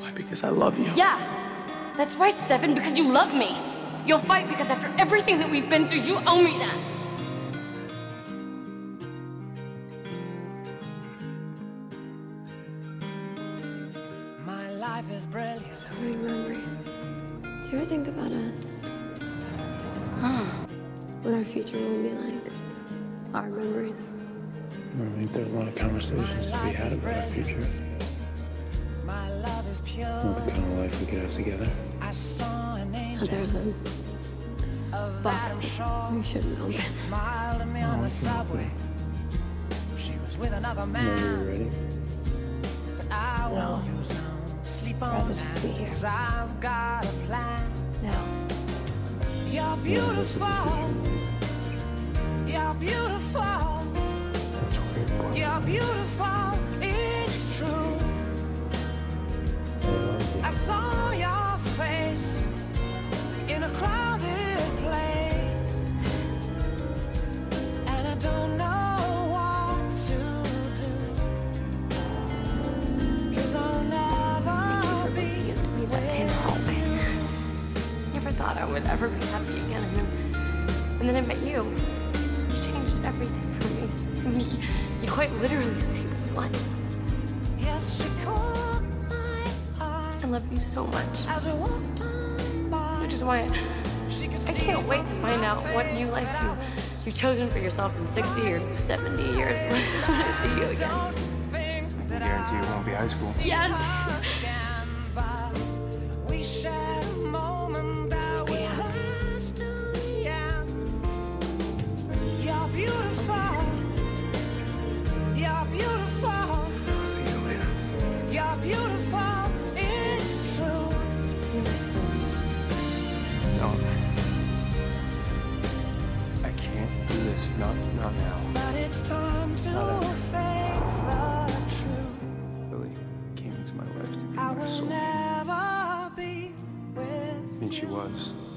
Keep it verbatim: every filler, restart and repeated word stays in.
Why? Because I love you. Yeah, that's right, Stefan, because you love me. You'll fight because after everything that we've been through, you owe me that. My life is brilliant. So many memories. Do you ever think about us? Huh. What our future will be like? Our memories? I think there's a lot of conversations to be had about our future. My love is pure. What kind of life we could have together. I saw an angel. Oh, there's a box that we should know. She smiled at me on the subway. She was with another man. Whenever you're ready. But I No. won't lose no sleep on Rather just be here. Cause I've got a plan. No. You're beautiful. You're beautiful. You're beautiful. It's true. I saw your face in a crowded place, and I don't know what to do, cause I'll never be Me that pain with you. Never thought I would ever be happy again, and then, and then I met you. You changed everything for me. You, you quite literally saved my life. Yes, she caught my eye I love you so much, as we walked on by. which is why I, She could I see can't wait to from find my out what face new life that I you, you've chosen for yourself in sixty or seventy years when I see you again. don't think that I guarantee it won't be high school. Yes! again, but we shared a moment that We will have. last till the end. You're beautiful. You're beautiful. I'll see you later. You're beautiful. It's true. You are so No. I can't do this. Not, not now. But it's time to Not ever. face the truth. Lily came into my life to be I my will soul. never be with And she was.